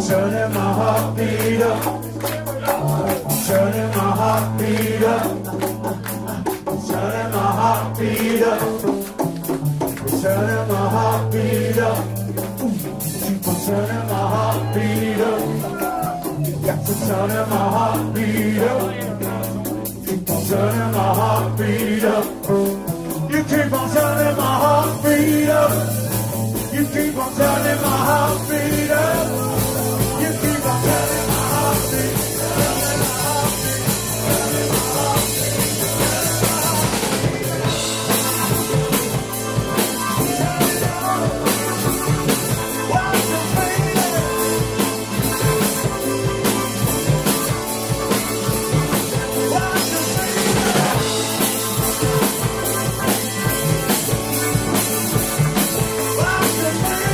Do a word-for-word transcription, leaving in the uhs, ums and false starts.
turning my heartbeat up, turning my heartbeat up, turning my heartbeat up, turning my heartbeat up, keep on turning my heartbeat up, got to turning my heartbeat up, keep on turning my heartbeat up, you keep on turning my heartbeat up, you keep on turning my heartbeat up, you keep on turning my heartbeat, turning my heartbeat, turning my heartbeat, what's the feeling? What's the feeling? What's the feeling?